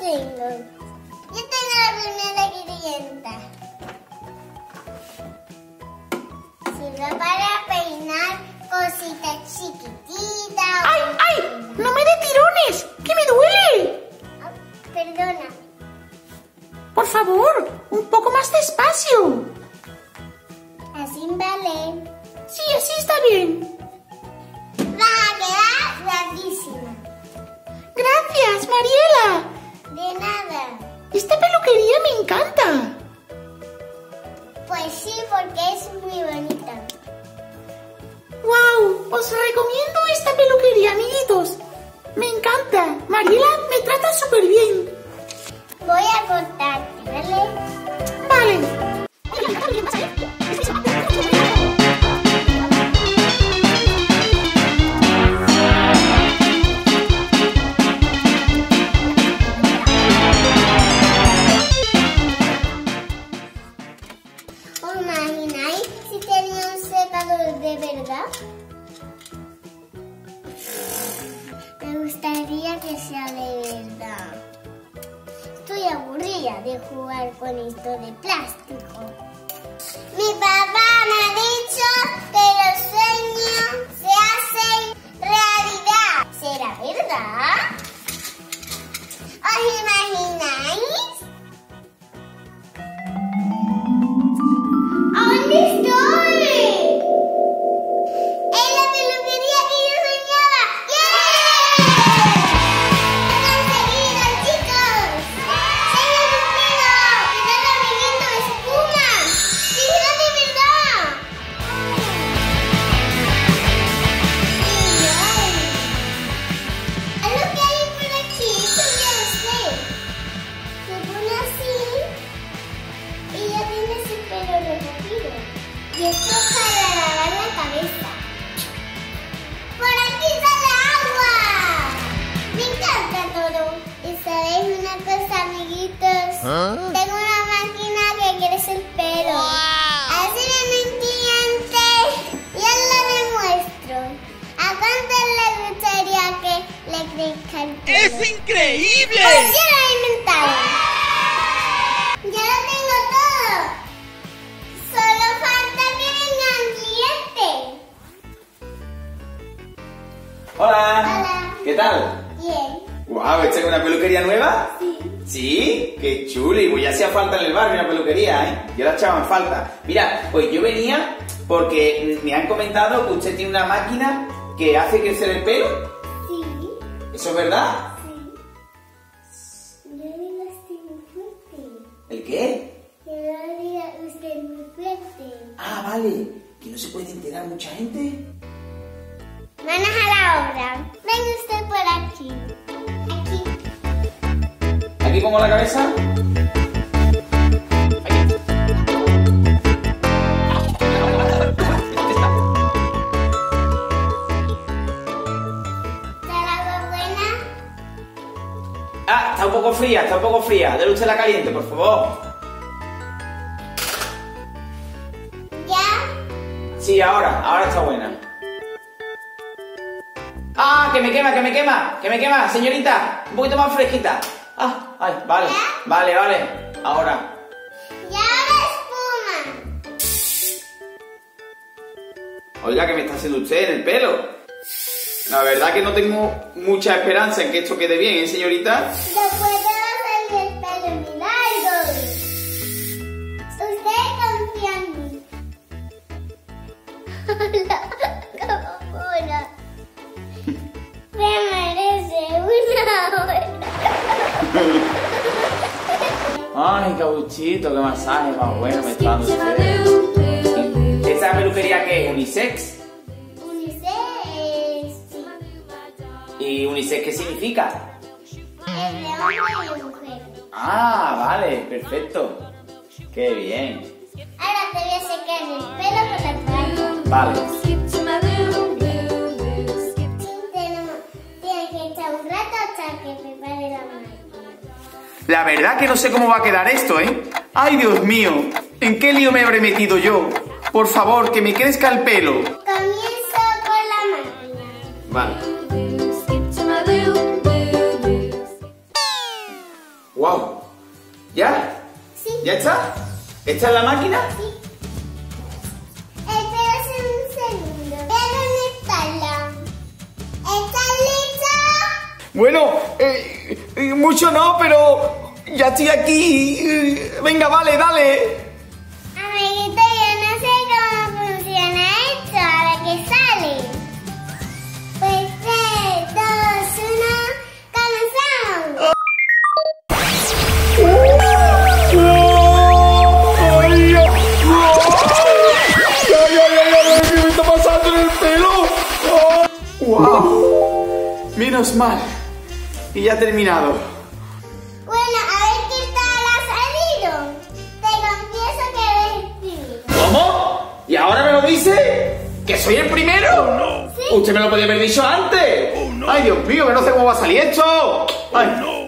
tengo. Yo tengo la primera clienta. Sirve para peinar cositas chiquititas. ¡Ay, ay! ¡No me dé tirones! ¡Que me duele! Ah, perdona. Por favor, un poco más despacio. Así vale. Sí, así está bien. Va a quedar guapísima. Gracias, Mariela. De nada. Esta peluquería me encanta. Pues sí, porque es muy bonita. ¡Wow! Os recomiendo esta peluquería, amiguitos. Me encanta. Mariela me trata súper bien. Voy a cortarte, ¿vale? Vale. ¿Os imagináis si tenía un secador de verdad? Me gustaría que sea de verdad. Estoy aburrida de jugar con esto de plástico. Mi papá me ha dicho que los sueños se hacen realidad. ¿Será verdad? ¿Os imagináis? ¿A dónde estoy? ¡En la peluquería que yo soñaba! ¡Yeah! ¡Lo he conseguido, chicos! ¡Soy el pelo! ¡Mirad, amiguito, espuma! ¡Fíjate de verdad! ¡Es lo que hay por aquí! ¡Eso ya lo sé! Se pone así y ya tienes el pelo recogido. Y esto es para lavar la cabeza. ¡Por aquí sale agua! Me encanta todo. Y sabéis una cosa, amiguitos. Tengo una máquina que crece el pelo. Así viene un cliente y os lo demuestro. ¿A cuántos les gustaría que le crezca el pelo? ¡Es increíble! Pues yo lo he inventado. Ya lo tengo todo. Solo falta que venga un cliente. Hola. Hola. ¿Qué tal? Bien. Guau, ¿esta es una peluquería nueva? Sí. ¿Sí? ¡Qué chuli! Pues ya hacía falta en el barrio una peluquería, ¿eh? Yo la echaba en falta. Mira, pues yo venía porque me han comentado que usted tiene una máquina que hace crecer el pelo. Sí. ¿Eso es verdad? Sí. Yo digo usted muy fuerte. ¿El qué? Que no diga usted muy fuerte. Ah, vale. Que no se puede enterar mucha gente. Manos a la obra. Venga usted por aquí. Aquí. ¿Aquí pongo la cabeza? Aquí. ¿Está el agua buena? Ah, está un poco fría, está un poco fría. Dele usted la caliente, por favor. ¿Ya? Sí, ahora está buena. ¡Ah, que me quema, que me quema! ¡Que me quema, señorita! Un poquito más fresquita. ¡Ah! ¡Ay, vale! Vale, vale. Ahora. Y ahora espuma. Oiga, ¿qué me está haciendo usted en el pelo? La verdad que no tengo mucha esperanza en que esto quede bien, ¿eh, señorita? Después te va a salir el pelo muy largo. Usted confía en mí. Hola, capapona. Me merece una hora. Ay, qué gustito, qué masaje más bueno me está dando usted. ¿Esa peluquería qué es? ¿Unisex? Unisex, sí. ¿Y unisex qué significa? Es de hombre y mujer. Ah, vale, perfecto. Qué bien. Ahora te voy a secar el pelo con la toalla. Vale. Tienes que echar un rato hasta que prepare la máquina. La verdad que no sé cómo va a quedar esto, ¿eh? ¡Ay, Dios mío! ¿En qué lío me habré metido yo? Por favor, que me crezca el pelo. Comienzo con la máquina. Vale. ¡Wow! ¿Ya? Sí. ¿Ya está? ¿Esta es la máquina? Sí. Espera un segundo. Voy a conectarla. ¿Estás lista? Bueno, mucho no, pero ya estoy aquí. Venga, vale, dale. Amiguito, yo no sé cómo funciona esto. A ver qué sale. Pues 3, 2, 1, comenzamos. ¿Qué me está pasando en el pelo? ¡Wow! Menos mal. Y ya ha terminado. Bueno, a ver qué tal ha salido. Te confieso que he escrito. ¿Cómo? ¿Y ahora me lo dice? ¿Que soy el primero? Sí. Usted me lo podía haber dicho antes. Ay, Dios mío, que no sé cómo va a salir esto. Ay.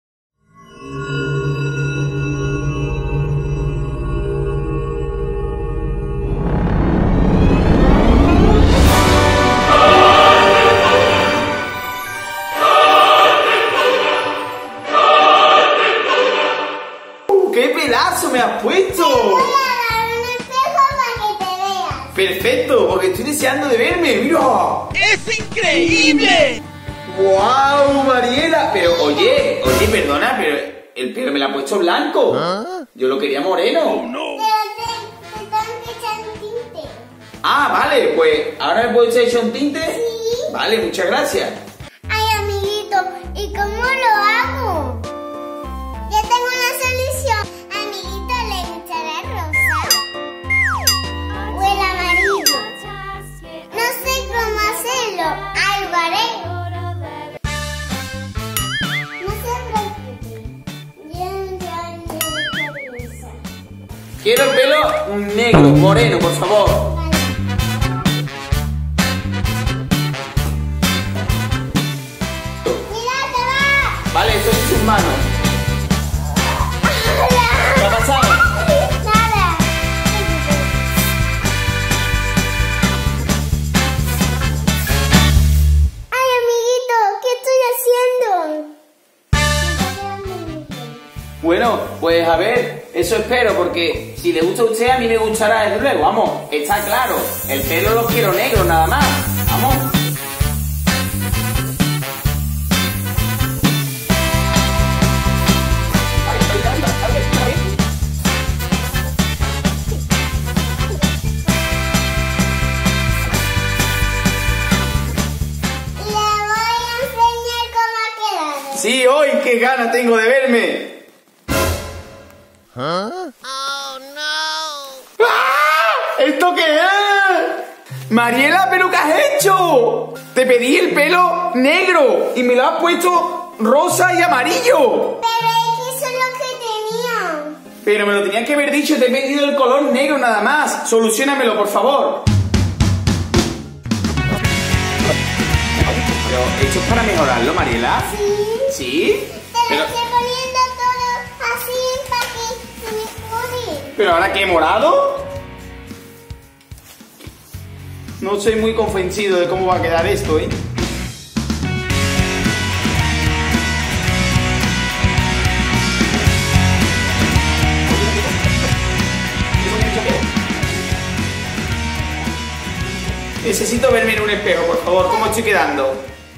¡Qué pedazo me has puesto! Voy a dar un espejo para que te veas. Perfecto, porque estoy deseando de verme, mira. ¡Es increíble! ¡Guau, Mariela! Pero oye, perdona, pero el pelo me lo ha puesto blanco. Yo lo quería moreno. Pero te tengo que echar un tinte. Ah, vale, pues ahora me puedo echar un tinte. Sí. Vale, muchas gracias. Ay, amiguito, ¿y cómo lo hago? Ya tengo una solución. Amiguito, ¿le gustará el rosa? ¿O el amarillo? No sé cómo hacerlo. Algo haré. No se preocupe. Yo eso. Quiero el pelo negro, moreno, por favor. Vale. Mira, te va. Vale, estoy en sus manos. ¿Qué ha pasado? Nada. Ay, amiguito, ¿qué estoy haciendo? Bueno, pues a ver, eso espero, porque si le gusta a usted, a mí me gustará desde luego. Vamos, está claro. El pelo lo quiero negro nada más. Vamos. Le voy a enseñar cómo ha quedado. Sí, hoy qué ganas tengo de verme. Oh, no. ¡Ah! ¿Esto qué es? Mariela, ¿pero qué has hecho? Te pedí el pelo negro y me lo has puesto rosa y amarillo. Pero es que eso es lo que tenía. Pero me lo tenías que haber dicho, te he pedido el color negro nada más. Soluciónamelo, por favor. Pero esto es para mejorarlo, Mariela. Sí. ¿Sí? Te lo Pero, estoy poniendo todo así para que se me pone. ¿pero ahora qué, morado? No estoy muy convencido de cómo va a quedar esto, ¿eh? Necesito verme en un espejo, por favor. ¿Cómo estoy quedando?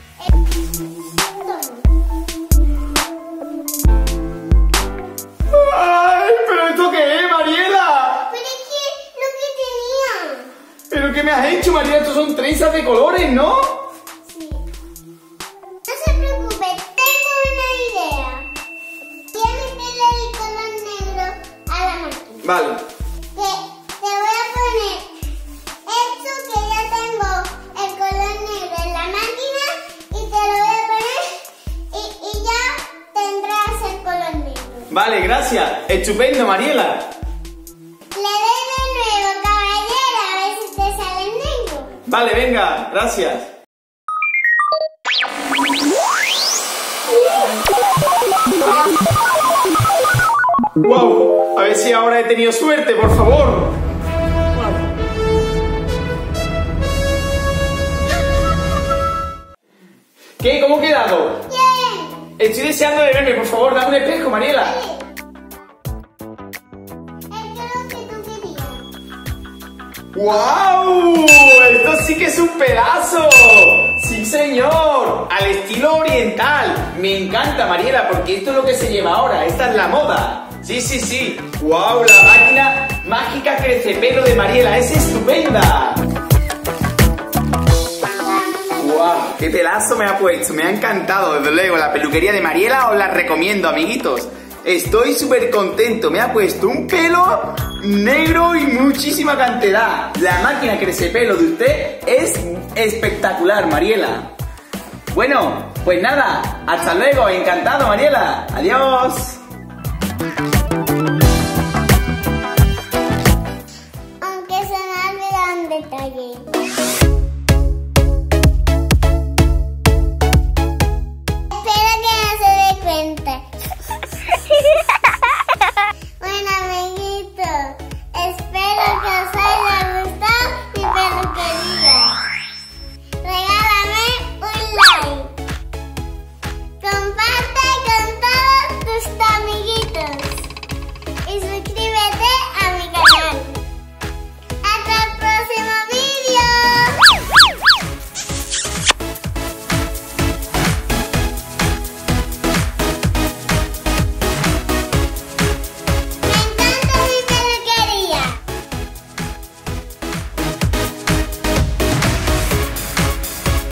¡Ay! ¿Pero esto qué es, Mariela? Pero es que lo que tenía. ¿Pero qué me has hecho, Mariela? Estos son trenzas de colores, ¿no? Sí. No se preocupe, tengo una idea. Voy a meterle el color negro a la máquina. Vale. Te voy a poner esto que ya tengo el color negro en la máquina y te lo voy a poner y ya tendrás el color negro. Vale, gracias. Estupendo, Mariela. Le doy de nuevo, caballero, a ver si te sale el negro. Vale, venga, gracias. ¡Wow! A ver si ahora he tenido suerte, por favor. ¿Qué? ¿Cómo he quedado? Bien. Estoy deseando de verme, por favor, dame un espejo, Mariela. ¡Guau! ¡Esto sí que es un pedazo! ¡Sí, señor! Al estilo oriental. Me encanta, Mariela, porque esto es lo que se lleva ahora. Esta es la moda. Sí, sí, sí. ¡Guau! La máquina mágica crecepelo de Mariela. ¡Es estupenda! ¡Guau! ¡Qué pelazo me ha puesto! Me ha encantado, desde luego. La peluquería de Mariela os la recomiendo, amiguitos. Estoy súper contento. Me ha puesto un pelo negro y muchísima cantidad. La máquina crecepelo de usted es espectacular, Mariela. Bueno, pues nada. Hasta luego. Encantado, Mariela. Adiós.